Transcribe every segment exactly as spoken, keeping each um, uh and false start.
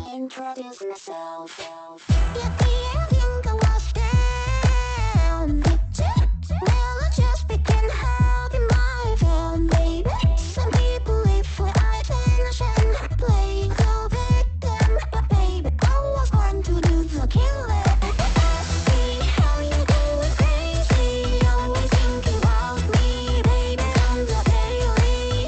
introduce myself. Yeah, I think I was down. Well, I just begin having my fun, baby. Some people live for attention, play the victim, but baby, I was born to do the killing. I see how you go crazy, always thinking about me, baby, on the daily.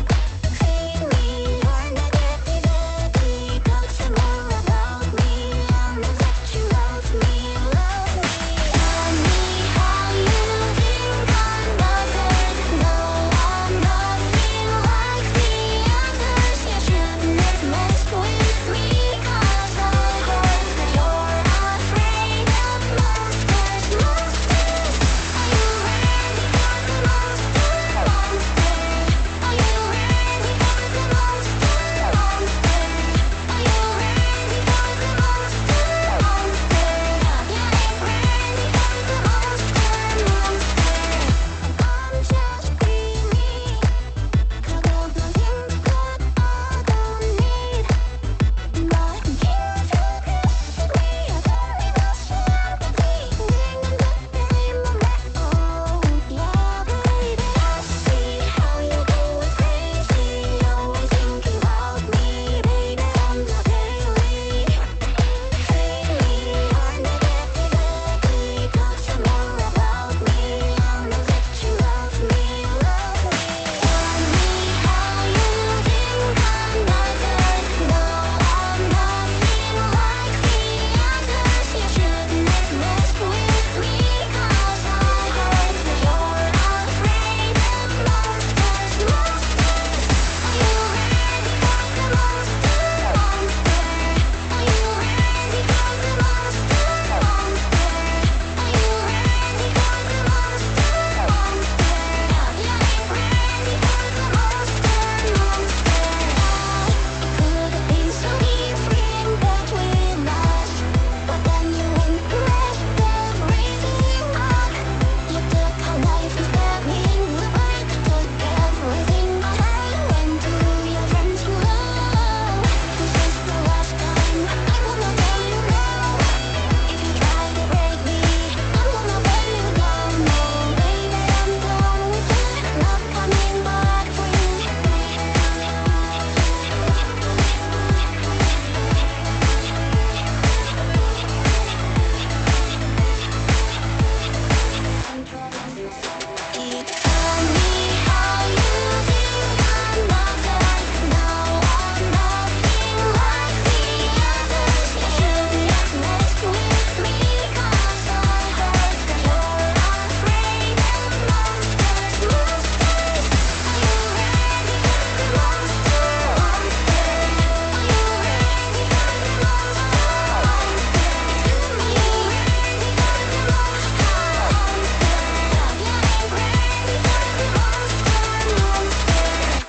Feed me your negativity, talk some more about me, I know that you love me, love me. Tell me how you think I'm bothered. No, I'm nothing like the others. You shouldn't mess with me, 'cause I heard that you're afraid of monsters, monsters. Are you ready for the monster, monster? Are you ready for the monster, monster? Are you ready for the monster, monster? Yeah, I'm ready for the monster, monster. I'm just being me, 'cause all the things that I don't need. But you took us to me, I don't need no sympathy. Singing the name of my own, yeah, baby. I see how you go crazy, always thinking about me, baby, on the daily. Feed me your negativity, talk some more about me, I know that you love me, love me. Tell me how you think I'm bothered. No, I'm nothing like the others. You shouldn't mess with me, 'cause I heard that you're afraid of monsters, monsters. Are you ready for the monster, monster? Are you ready for the monster, monster? Are you ready for the monster, monster? Yeah, I'm ready for the monster, monster. It could have been so different between us, but then you impressed everything up. You took our life and stabbed me in the back, took everything I had, went to your friends who love. This is the last time I wanna let you go. If you try to break me, I'm gonna let you go. No, baby, I'm done with it, not coming back for you. Tell me how you think I'm bothered. No, I'm nothing like the others. You shouldn't mess with me, 'cause I heard that you're afraid of monsters, monsters. Are you ready for the monster, monster? Are you ready for the monster, monster? Are you ready for the monster, monster? Yeah, I'm ready for the monster, monster.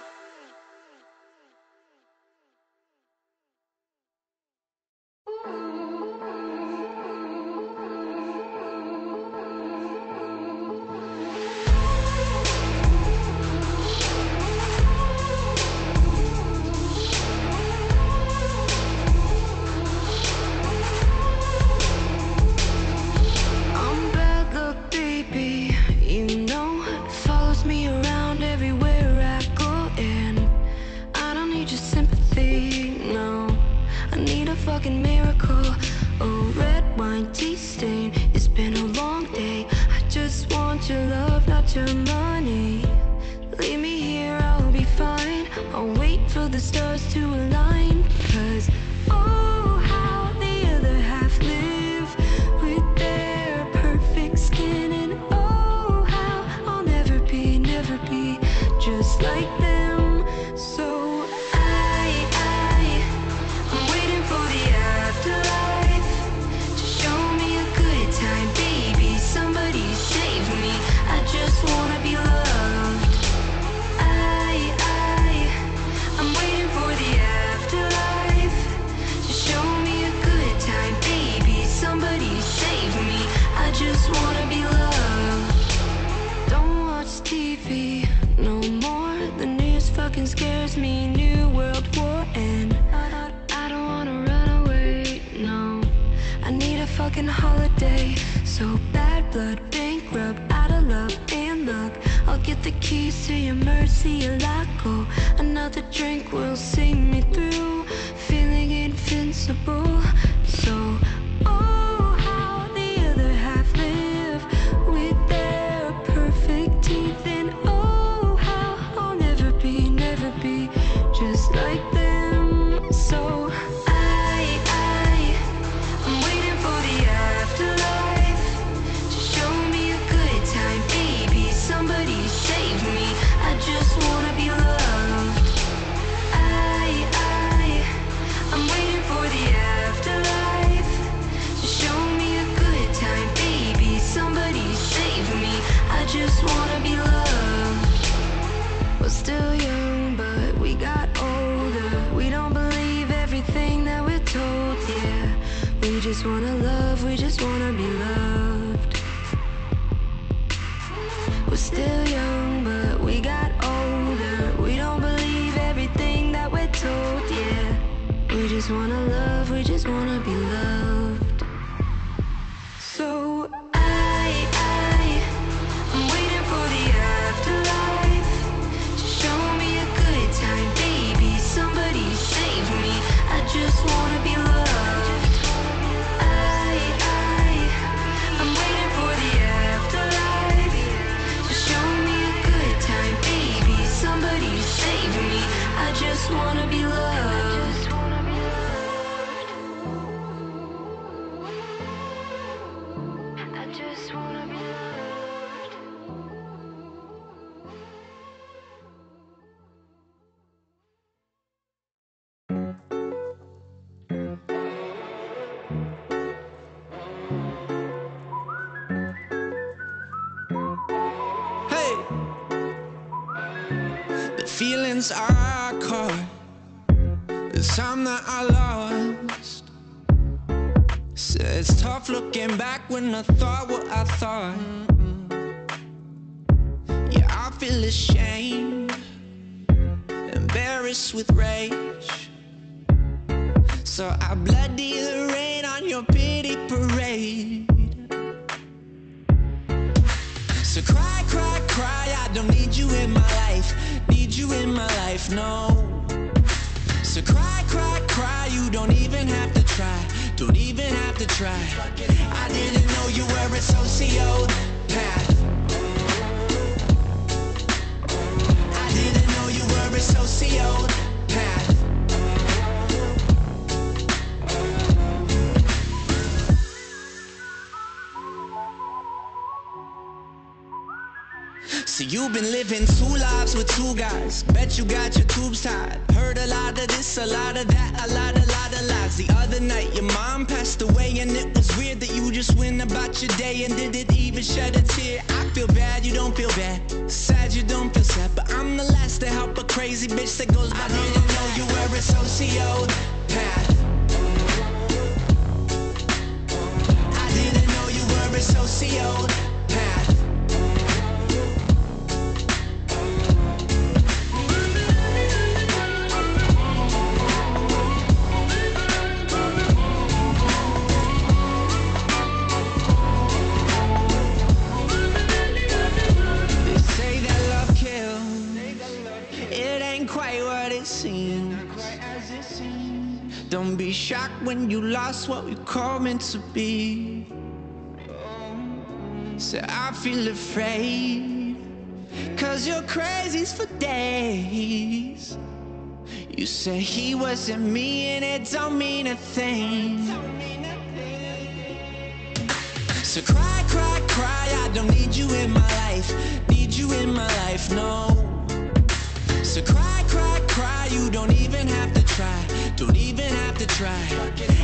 I'm bad luck, baby. You know, follows me around everywhere I go, and I don't need your sympathy. No, I need a fucking miracle. Oh, red wine, tea stain. It's been a long day. I just want your love, not your money. Leave me here, I'll be fine. I'll wait for the stars to align. 'Cause oh, how the other half live with their perfect skin, and oh, how I'll never be, never be just like them. So I, I, I'm waiting for the afterlife to show me a good time, baby. Somebody save me. I just wanna be loved. I, I, I'm waiting for the afterlife to show me a good time, baby. Somebody save me. I just wanna be loved. Don't watch T V no more. The news fucking scares me. New World War, and I don't wanna blood, bankrupt, out of love and luck. I'll get the keys to your mercy, a lock. Another drink will see me through, feeling invincible. So, oh, how the other half live with their perfect teeth. And oh, how I'll never be, never be just like them. So I, I, I'm waiting for the afterlife to show me a good time, baby. Somebody save me, I just wanna be loved. I, I, I'm waiting for the afterlife to show me a good time, baby. Somebody save me, I just wanna be loved. We're still young, but we got older. We don't believe everything that we're told, yeah. We just wanna love, we just wanna be loved. We're still young, but we got older. We don't believe everything that we're told, yeah. We just wanna love, we just wanna be loved. So I, I, I'm waiting for the afterlife to show me a good time, baby. Somebody save me, I just wanna be loved. I, I, I'm waiting for the afterlife to show me a good time, baby. Somebody save me, I just wanna be loved. I just wanna be loved. Hey, the feelings I caught, the time that I lost. Said it's tough looking back when I thought what I thought. Yeah, I feel ashamed, embarrassed with rage. So I bloody the rain on your pity parade. So cry, cry, cry, I don't need you in my life, need you in my life, no. So cry, cry, cry, you don't even have to try, don't even have to try. I didn't know you were a sociopath. I didn't know you were a sociopath. So you've been living two lives with two guys. Bet you got your tubes tied. Heard a lot of this, a lot of that, a lot, a lot of lies. The other night your mom passed away, and it was weird that you just went about your day and didn't even shed a tear. I feel bad, you don't feel bad. Sad, you don't feel sad. But I'm the last to help a crazy bitch that goes by. I didn't know you were a sociopath. I didn't know you were a sociopath. Don't be shocked when you lost what we call meant to be. So I feel afraid, cause you're crazy for days. You say he wasn't me and it don't mean a thing. So cry, cry, cry, I don't need you in my life, need you in my life, no. So cry, cry, cry, you don't even have to try, don't even have to try.